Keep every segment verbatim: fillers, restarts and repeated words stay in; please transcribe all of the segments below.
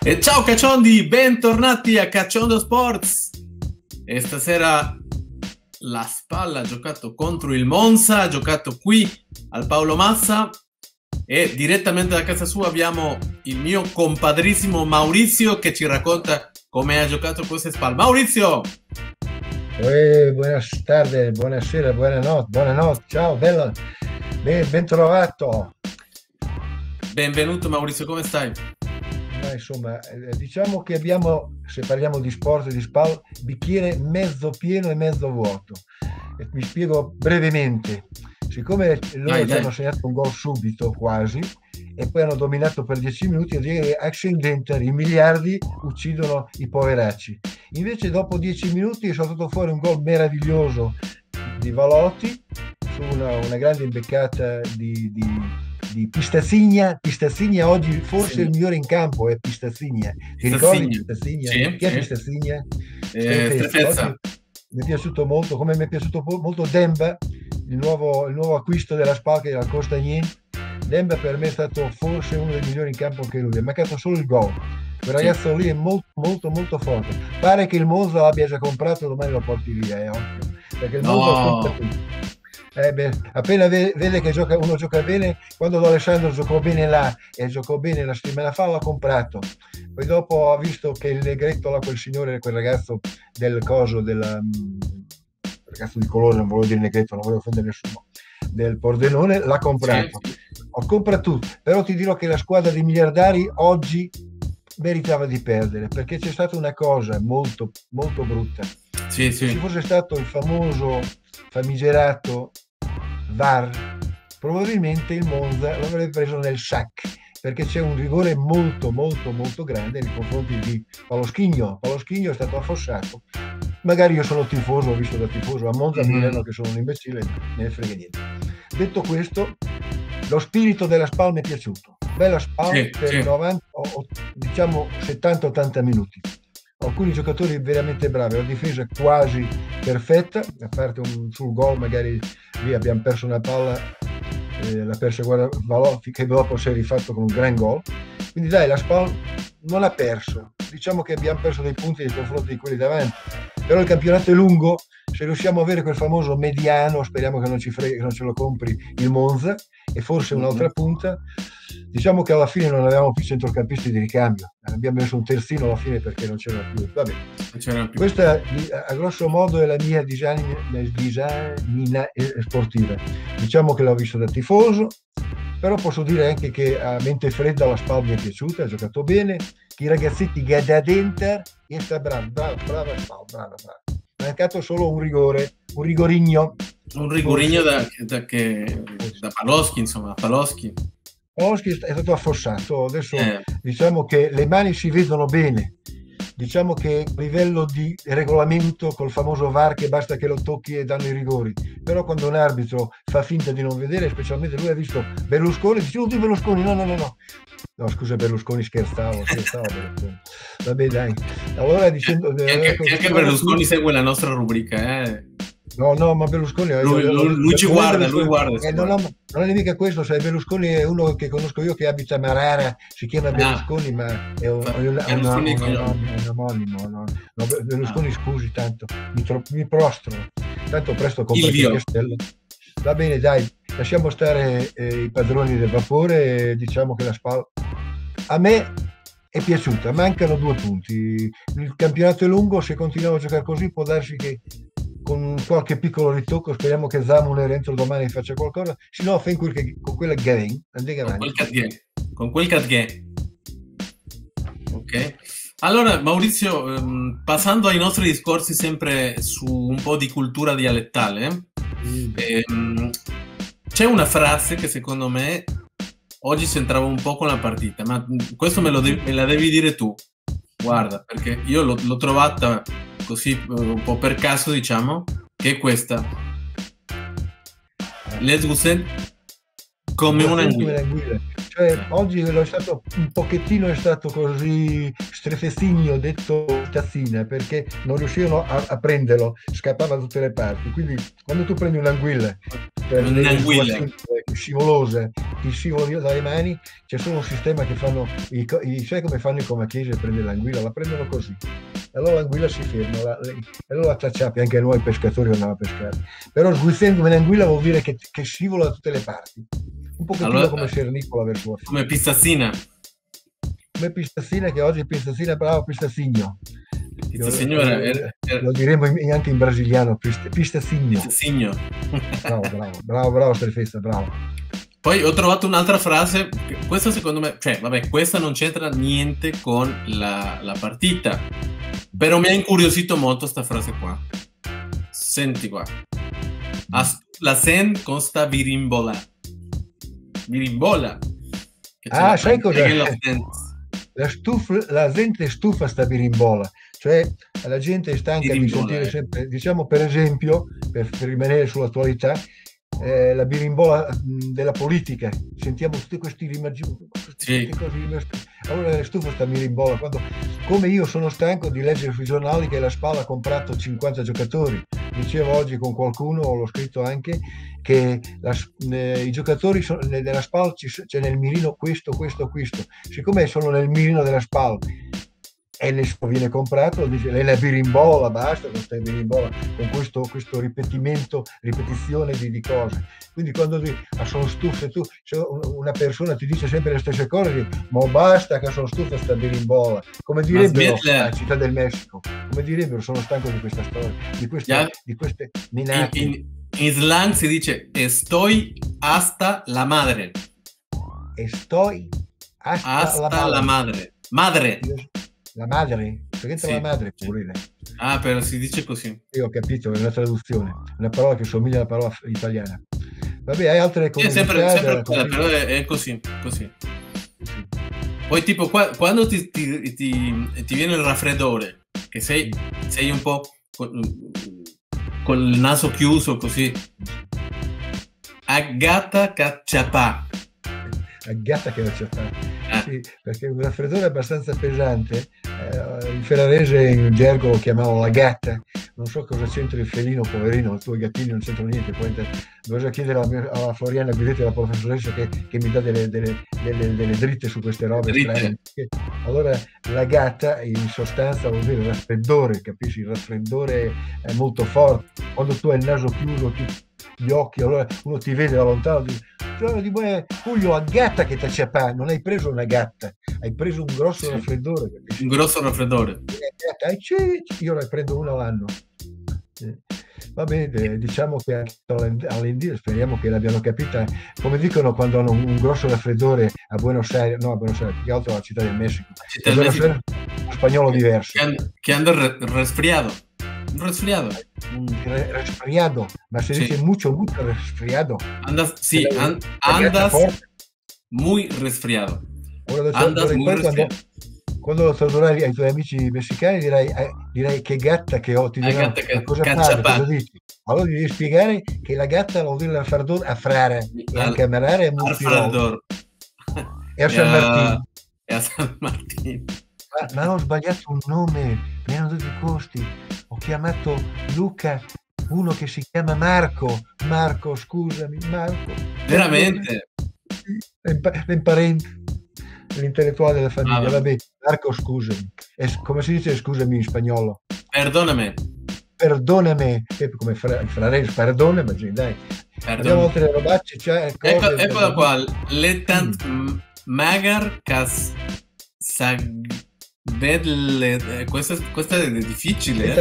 E ciao Cacciondi, bentornati a Cacciondo Sports. E stasera la Spal ha giocato contro il Monza, ha giocato qui al Paolo Massa e direttamente da casa sua abbiamo il mio compadrissimo Maurizio che ci racconta come ha giocato queste Spal. Maurizio! Eh, buenas tarde, buonasera, buonanotte, buonanotte, ciao, bello, ben, ben trovato. Benvenuto Maurizio, come stai? Ma insomma, eh, diciamo che abbiamo, se parliamo di sport e di Spal, bicchiere mezzo pieno e mezzo vuoto. E mi spiego brevemente. Siccome loro Dai, ci hanno dai. segnato un gol subito, quasi, e poi hanno dominato per dieci minuti, io direi che accidenter, i miliardi uccidono i poveracci. Invece dopo dieci minuti è saltato fuori un gol meraviglioso di Valotti su una, una grande imbeccata di, di, di Pistazigna. Pistazigna oggi forse Sì. è il migliore in campo, è Pistazigna. Ti ricordi Pistazigna? Sì, Chi è sì. Pistazigna? Eh, Strefezza. Oggi mi è piaciuto molto, come mi è piaciuto molto Demba, il nuovo, il nuovo acquisto della Spal che era Costa Nien. Demba per me è stato forse uno dei migliori in campo che lui, è mancato solo il gol. Quel ragazzo Sì. lì è molto molto molto forte. Pare che il Monza l'abbia già comprato, domani lo porti via, eh, occhio, perché il Monza No. compra tutto. Eh beh, appena vede che gioca, uno gioca bene, quando D'Alessandro giocò bene là e giocò bene la settimana fa, l'ha comprato. Poi dopo ha visto che il negretto là, quel signore, quel ragazzo del coso, del um, ragazzo di colore, non volevo dire negretto, non volevo offendere nessuno, del Pordenone, l'ha comprato. Sì. Ho comprato tutto, però ti dirò che la squadra di miliardari oggi meritava di perdere, perché c'è stata una cosa molto molto brutta. Sì, Se ci sì. fosse stato il famoso famigerato V A R, probabilmente il Monza lo avrebbe preso nel sac, perché c'è un rigore molto molto molto grande nei confronti di Paloschigno. Paloschigno è stato affossato. Magari io sono tifoso, ho visto da tifoso a Monza, Mm-hmm. mi diranno che sono un imbecille, me ne frega niente. Detto questo, lo spirito della Spal mi è piaciuto. Bella Spal, Sì, per sì. novanta, diciamo settanta ottanta minuti. Alcuni giocatori veramente bravi, la difesa è quasi perfetta, a parte un sul gol, magari lì abbiamo perso una palla, eh, l'ha persa guarda Valotti, che dopo si è rifatto con un gran gol. Quindi dai, la Spal non ha perso, diciamo che abbiamo perso dei punti nei confronti di quelli davanti, però il campionato è lungo, se riusciamo a avere quel famoso mediano, speriamo che non ci freghi, che non ce lo compri il Monza, e forse un'altra punta, diciamo che alla fine non avevamo più centrocampisti di ricambio, abbiamo messo un terzino alla fine perché non c'era più. Vabbè, c'era più. Questa a grosso modo è la mia disamina sportiva. Diciamo che l'ho visto da tifoso, però posso dire anche che a mente fredda la Spal mi è piaciuta, ha giocato bene, i ragazzetti da dentro e sta bravo, bravo, brava Spal, brava, brava. Mancato solo un rigore, un rigorigno. Un rigorigno da, da, che, da Paloschi, insomma, Paloschi. Paloschi è stato affossato, adesso eh. diciamo che le mani si vedono bene, diciamo che a livello di regolamento col famoso V A R che basta che lo tocchi e danno i rigori, però quando un arbitro fa finta di non vedere, specialmente lui ha visto Berlusconi, dice oh, Berlusconi, no no no no no scusa Berlusconi, scherzavo scherzavo Berlusconi. Vabbè dai, allora dicendo che anche, ecco, che anche Berlusconi tu... segue la nostra rubrica, eh. No, no, ma Berlusconi lui, io, lui, lui ci guarda, lui guarda. Eh, non, non è mica questo, sai, Berlusconi è uno che conosco io che abita a Marara, si chiama Berlusconi, ah, ma è un, è un, è un, un, un omonimo. No? No, Berlusconi, ah. Scusi, tanto mi, tro, mi prostro, tanto presto compro il castello. Va bene, dai, lasciamo stare eh, i padroni del vapore, e diciamo che la Spal a me è piaciuta, mancano due punti. Il campionato è lungo, se continuiamo a giocare così può darsi che con qualche piccolo ritocco, speriamo che Zamuner entro domani faccia qualcosa, se no fai quel che, con quella Gavin, andiamo avanti. Con quel Catghe. Ok. Allora Maurizio, ehm, passando ai nostri discorsi sempre su un po' di cultura dialettale, mm. ehm, c'è una frase che secondo me oggi c'entrava un po' con la partita, ma questo me, lo devi, me la devi dire tu, guarda, perché io l'ho, l'ho trovata così un po' per caso, diciamo, che è questa: let's go set come un'anguilla. Cioè oggi è stato un pochettino è stato così strefessigno detto tazzina, perché non riuscivano a, a prenderlo, scappava da tutte le parti. Quindi quando tu prendi un'anguilla, un'anguilla scivolosa, ti scivolo via dalle mani, c'è solo un sistema che fanno, i, i, sai come fanno i comachesi a prendere l'anguilla? La prendono così, e allora l'anguilla si ferma, la, le, e allora la tacciappi, anche noi pescatori andiamo a pescare, però sguizzando come l'anguilla vuol dire che, che scivola da tutte le parti, un pochettino allora, come Sernicola verso la fine. Come Pistazzina. Come Pistazzina, che oggi Pistazzina, bravo Pistazzinho. Lo, signora, lo, lo diremo anche in brasiliano, Pistazzinho. Pistazzinho. Bravo, bravo, bravo, bravo Strefesta, bravo. Poi ho trovato un'altra frase, questa secondo me, cioè vabbè, questa non c'entra niente con la, la partita, però mi ha incuriosito molto sta frase qua. Senti qua. La sen consta virimbola. Virimbola. Ah, sai cosa? La, stufa, la gente stufa sta birimbola, cioè la gente è stanca birimbola, di sentire eh. sempre, diciamo per esempio, per, per rimanere sull'attualità, eh, la birimbola mh, della politica, sentiamo tutti questi rimaggiamenti, sì. Allora la stufa sta birimbola, quando, come io sono stanco di leggere sui giornali che la Spal ha comprato cinquanta giocatori, dicevo oggi con qualcuno, l'ho scritto anche, che la, eh, i giocatori sono, della Spal c'è nel mirino questo, questo, questo, siccome sono nel mirino della Spal e ne viene comprato, dice lei la birimbola, basta con questa birimbola, con questo, questo ripetimento, ripetizione di, di cose, quindi quando dici ah, sono stufo, tu, se una persona ti dice sempre le stesse cose, dici, ma basta che sono stufo sta birimbola, come direbbero a Città del Messico, come direbbero sono stanco di questa storia, di queste, yeah. di queste minacce. In, in, in slang si dice estoy hasta la madre. Estoy hasta, hasta la madre. Madre. madre. La madre, perché sì, la madre pure. Ah, però si dice così. Io ho capito, è una traduzione, una parola che somiglia alla parola italiana. Vabbè, hai altre cose. Sì, sempre, sempre quella, però è, è così, così. Sì. Poi tipo qua, quando ti, ti, ti, ti viene il raffreddore, che sei, sei un po' con, con il naso chiuso così. Agata cacciapà. Agata cacciapà. Sì, perché un raffreddore abbastanza pesante, eh, in ferrarese in gergo lo chiamavano la gatta, non so cosa c'entra il felino, poverino, i tuoi gattini non c'entrano niente, poi bisogna chiedere alla, alla Floriana Guidetti, la professoressa che, che mi dà delle, delle, delle, delle dritte su queste robe strane. Allora la gatta in sostanza vuol dire raffreddore, capisci? Il raffreddore è molto forte, quando tu hai il naso chiuso, tu, gli occhi, allora uno ti vede da lontano, dice, Julio, a gatta che ti acciappa, non hai preso una gatta, hai preso un grosso sì. raffreddore. Capisci? Un grosso raffreddore. Io ne prendo uno all'anno. Va bene, diciamo che all'India speriamo che l'abbiano capita, come dicono quando hanno un, un grosso raffreddore a Buenos Aires, no a Buenos Aires, più che altro alla Città del Messico, Città del Messico. Aires, un spagnolo diverso. Che hanno, che hanno re, resfriado. Un resfriado. Un re, resfriado, ma se sí. dice mucho, mucho resfriado. Andas, sí, an, andas muy resfriado. Allora, andas muy quando, resfriado. Quando lo tornerai ai tuoi amici messicani dirai, eh, dirai che gatta che ho, ti diranno, che, cosa fare, cosa dici? Allora devi spiegare che la gatta vuol dire raffreddore a frare, e anche a menare è molto e a San Martino. E a San Martino. Ma, ma ho sbagliato un nome, mi hanno dato i costi, ho chiamato Luca, uno che si chiama Marco, Marco scusami, Marco. Veramente? L'imparente, l'intellettuale della famiglia, ah, vabbè, Marco scusami, è, come si dice scusami in spagnolo? Perdonami. Perdonami, come frarese, perdonami, dai. Abbiamo altre robacce, cioè, cose, ecco, eccola qua, l'etant mm. magar cas sag... Vedle, questa, questa è difficile.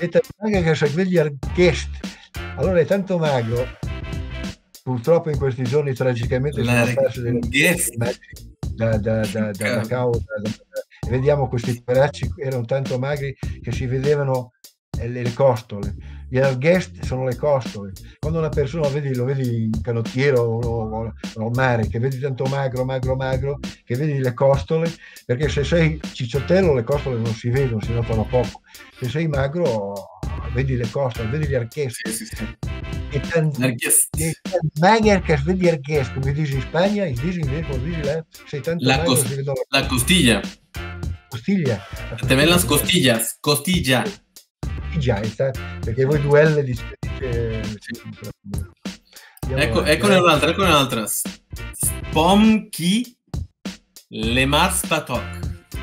Eh? Allora è tanto magro, purtroppo in questi giorni tragicamente sono perse delle da, da, da, da, da causa. Vediamo questi peracci erano tanto magri che si vedevano le, le costole. Gli guest sono le costole. Quando una persona lo vedi, lo vedi in canottiero o al mare, che vedi tanto magro, magro, magro, che vedi le costole, perché se sei cicciottello le costole non si vedono, si notano poco. Se sei magro vedi le costole, vedi gli archesti. Sì, sì, sì. E tanto magro che vedi archesti, come dici in Spagna, in dici in sei tanto la, magro, cost si vedono la costiglia. Costiglia. Te ven las costillas, costilla. Già, perché voi duelle di ecco, eccone un'altra, eccone un'altra. Pom chi le mars patok.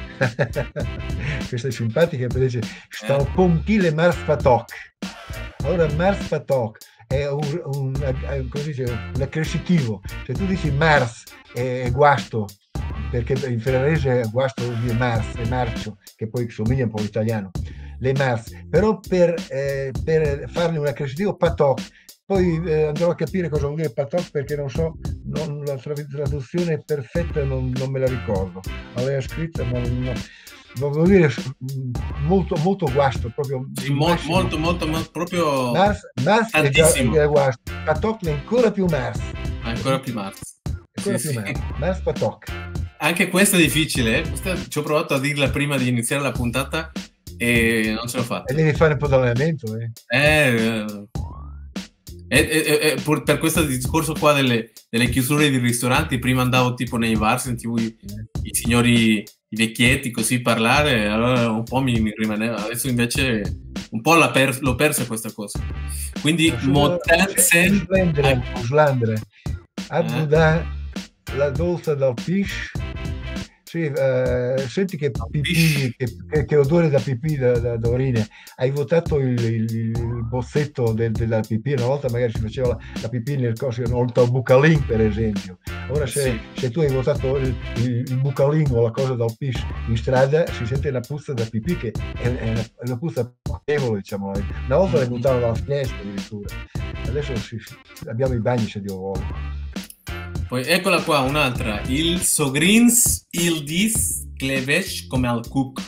Questa è simpatica perché dice sta un pomchi le mars patok. Allora mars patok è un, un, un, come si dice, un accrescitivo. Se tu dici mars è guasto, perché in ferrarese guasto vuol dire mars, è marcio, che poi somiglia un po' all'italiano, le mars, però per, eh, per farne un accrescitivo patok, poi eh, andrò a capire cosa vuol dire patok perché non so, non, la traduzione perfetta non, non me la ricordo, l'avevo scritta ma non, non vuol dire molto, molto guasto, proprio sì, mo- molto, molto, molto, proprio mars, mars è già, è già guasto, patok è ancora più mars, ancora più mars, ancora sì, più sì. mars, mars patok. Anche questo è difficile, eh? Questa, ci ho provato a dirla prima di iniziare la puntata e non ce l'ho fatta. E devi fare un po' di allenamento, eh? Eh, eh, eh, eh, pur, per questo discorso qua delle, delle chiusure di ristoranti, prima andavo tipo nei bar, sentivo i, i signori, i vecchietti così parlare, allora un po' mi, mi rimaneva, adesso invece un po' l'ho, per, l'ho persa questa cosa. Quindi Motansen... Uslandre, Abuda, la dolce del pesce. Sì, eh, senti che pipì, che, che, che odore da pipì, da, da, da urine. Hai votato il, il, il bozzetto del, della pipì, una volta magari si faceva la, la pipì nel coso, oltre al bucalin per esempio. Ora se, sì. se tu hai votato il, il, il bucalin o la cosa dal pis in strada, si sente una puzza da pipì che è, è, una, è una puzza potevole, diciamo. Una volta le buttavano dalla finestra addirittura, adesso sì, abbiamo i bagni se Dio vuole. Poi eccola qua un'altra, il Sogrins il dis clevesh come al cook.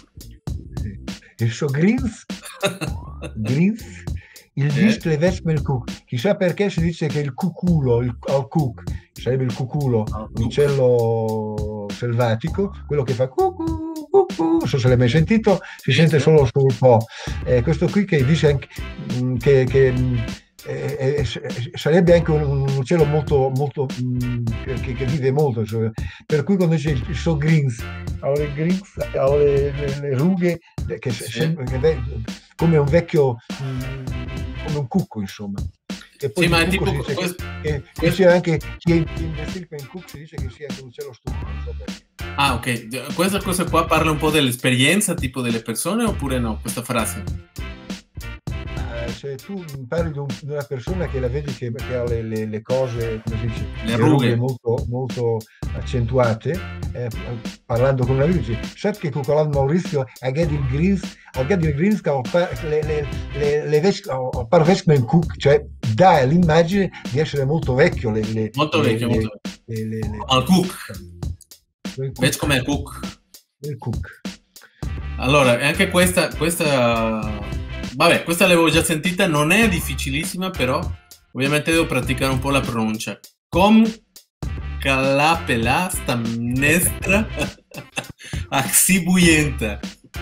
Il Sogrins Grins il dis eh. clevesh come al cook. Chissà perché si dice che il cuculo, il, al cook, sarebbe il cuculo, un uccello selvatico, quello che fa cucù, cucù, non so se l'hai mai sentito, si sì, sente sì. Solo sul po'. Eh, questo qui che dice anche che, che Eh, eh, sarebbe anche un, un uccello molto, molto mh, che, che vive molto, cioè, per cui quando dice il suo grins ha le, grins, ha le, le, le rughe che, sì. sembra, che come un vecchio mh, come un cucco insomma, e poi sì, ma è tipo si questo, che, che sia anche chi investirca in cucco si dice che sia anche un uccello stupido, non so perché. Ah, ok, questa cosa qua parla un po' dell'esperienza tipo delle persone oppure no, questa frase? Se tu parli di, un, di una persona che la vedi che, che ha le, le, le cose, come si dice, le rughe molto, molto accentuate, eh, parlando con una dici, sai che con Maurizio ha il greens, ha il greens che le, le, le, le vesc, par vecchio cook, cioè dà l'immagine di essere molto vecchio. Le, le, molto le, vecchio, le, molto le, le, le, al cook. Vedi come il cook. Il cook. Allora, anche questa, questa... Vabbè, questa l'avevo già sentita, non è difficilissima, però ovviamente devo praticare un po' la pronuncia. Com calapela sta mnestra axibuyenta.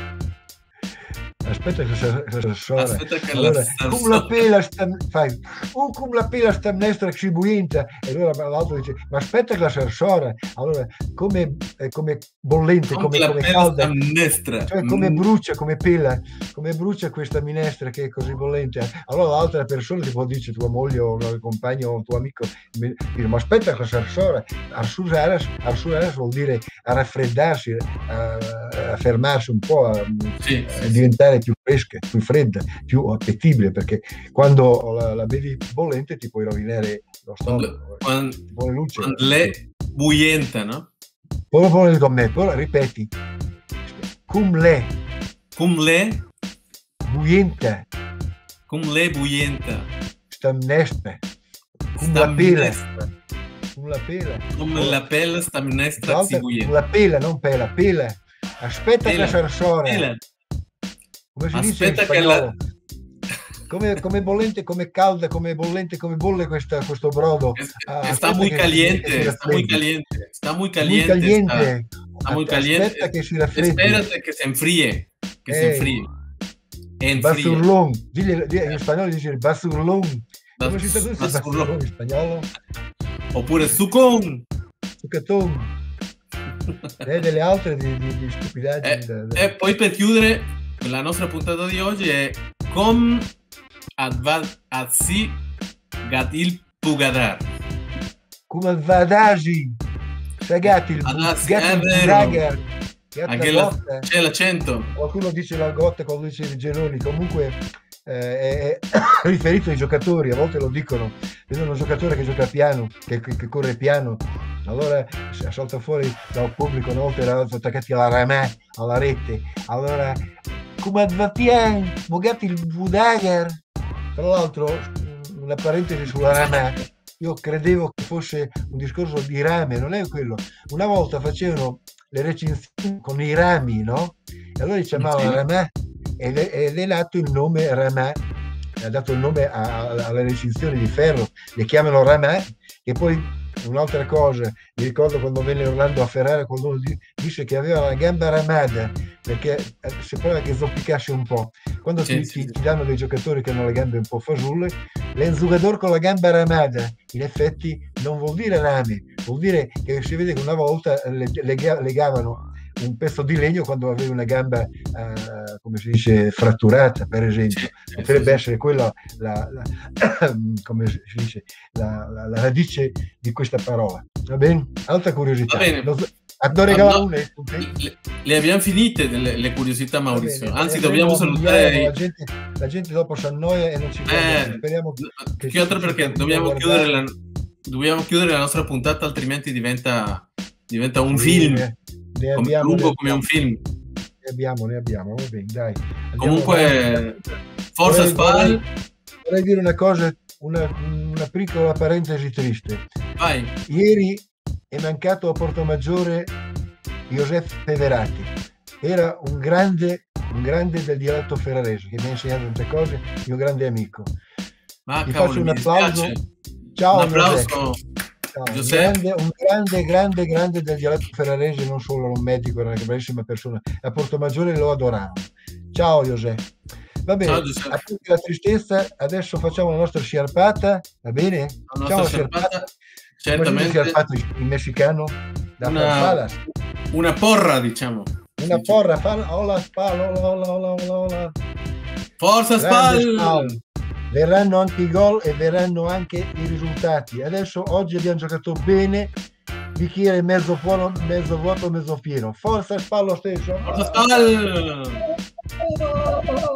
Aspetta che s'assora. Aspetta che allora, la come la pela sta fai, oh, come la pela sta mnestra xibuyenta, e allora l'altro dice ma aspetta che la s'assora. Allora come, eh, come bollente, com come, come calda, mnestra. Cioè come brucia, come pela, come brucia questa minestra che è così bollente. Allora l'altra persona ti può dire, tua moglie o il compagno o il tuo amico, dire ma aspetta che la s'assora. Arsusaras, arsusaras vuol dire a raffreddarsi, a, a fermarsi un po', a, sì, a sì, diventare più fresca, più fredda, più appetibile, perché quando la, la bevi bollente ti puoi rovinare lo stomaco. Quando, quando, quando le buienta, no? Poi poi con me, poi ripeti. Cum le. Cum le. Buienta. Cum le buienta. Sta mnestra. Cum la pela. Cum la pela. Cum la pela sta mnestra si buienta. Cum la pela, non pela, pela. Aspetta pela. Che s'arsora. Pela. Come si Aspetta dice in spagnolo? La... Come, come bollente, come calda, come bollente, come bolle questa, questo brodo. Ah, está muy caliente, está muy caliente, está muy caliente. Muy caliente. Está, está muy caliente. Aspetta che si raffreddi. Espérate che si enfríe, che eh, si enfríe. enfríe. Basurlón. Dile, dile, in spagnolo dice il basurlón. Come si traduce il basurlón in spagnolo? Oppure sucon. Sucatón. E delle altre di, di, di stupidaggini. E, da, da... e poi per chiudere la nostra puntata di oggi è com adsi gadil pugadar. Come vadagi. Sagatti, il Adesso, Gatti, è il vero. Budagar, Anche la, c'è l'accento. qualcuno dice la gotta, qualcuno dice il Genoni, comunque eh, è, è riferito ai giocatori, a volte lo dicono, vedono un giocatore che gioca piano, che, che, che corre piano, allora salta fuori dal pubblico, una volta eravamo attaccati alla ramè, alla rete, allora come va piano, Bugatti il Budagar. Tra l'altro una parentesi sulla ramè, io credevo che fosse un discorso di rame, non è quello, una volta facevano le recinzioni con i rami, no? E allora si chiamava Sì. ramè ed è, ed è nato il nome ramè, ha dato il nome a, a, alle recinzioni di ferro, le chiamano ramè. E poi un'altra cosa, mi ricordo quando venne Orlando a Ferrara, qualcuno dice che aveva la gamba ramada perché sembrava che zoppicasse un po'. Quando Sì, ti, sì, ti, sì. ti danno dei giocatori che hanno le gambe un po' fasulle, l'enzugador con la gamba ramada in effetti non vuol dire rame, vuol dire che si vede che una volta legavano un pezzo di legno quando avevi una gamba eh, come si dice fratturata, per esempio. Sì, potrebbe sì, sì. essere quella la, la, come si dice la, la, la radice di questa parola. Va bene? Alta curiosità. Va bene. Lo, a regalare no, un le, le abbiamo finite le, le curiosità, Maurizio. bene, Anzi, dobbiamo salutare. La gente, la gente dopo si annoia e non ci guarda. Eh, Speriamo che, che altro perché dobbiamo chiudere, la, dobbiamo chiudere la nostra puntata, altrimenti diventa, diventa un sì, film. Ne, ne abbiamo, lungo ne come un film. Ne abbiamo, ne abbiamo. Va bene, dai. Comunque, forza vorrei, Spal. Vorrei, vorrei dire una cosa, una, una piccola parentesi triste. Vai. Ieri è mancato a Portomaggiore Josef Peverati. Era un grande, un grande del dialetto ferrarese che mi ha insegnato tante cose, mio grande amico. Ma Ti cavolo, faccio un applauso. Ciao, un applauso. Ciao. Un, grande, un grande, grande, grande del dialetto ferrarese, non solo un medico, era una bravissima persona. A Portomaggiore lo adoravano. Ciao Josef. Va bene, ciao, a tutti la tristezza, adesso facciamo la nostra sciarpata, va bene? La ciao sciarpata, certamente. Sciarpata in messicano? Da una, una porra, diciamo. Una porra, fa, hola Spal, hola, hola, hola, hola. Forza Spal! Spal! Verranno anche i gol e verranno anche i risultati. Adesso oggi abbiamo giocato bene, bicchiere mezzo buono, mezzo vuoto, mezzo pieno. Forza Spal lo stesso! Forza Spal!